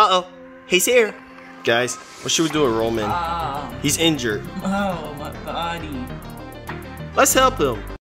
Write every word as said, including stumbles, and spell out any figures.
Uh-oh. He's here. Guys, what should we do with Roman? Ah. He's injured. Oh, my body. Let's help him.